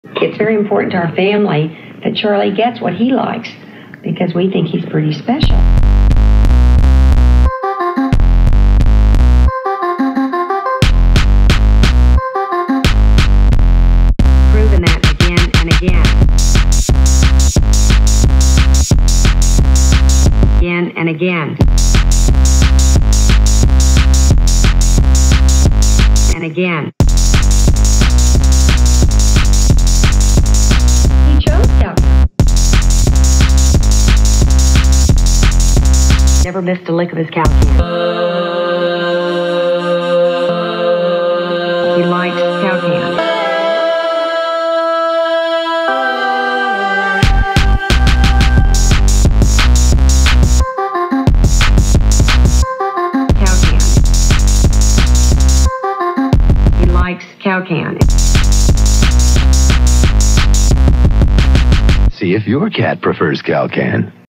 It's very important to our family that Charlie gets what he likes because we think he's pretty special. Proven that again and again. Again and again. And again. He chose Calvin. Never missed a lick of his cow can. He likes cow can. Cow can. See if your cat prefers cow can.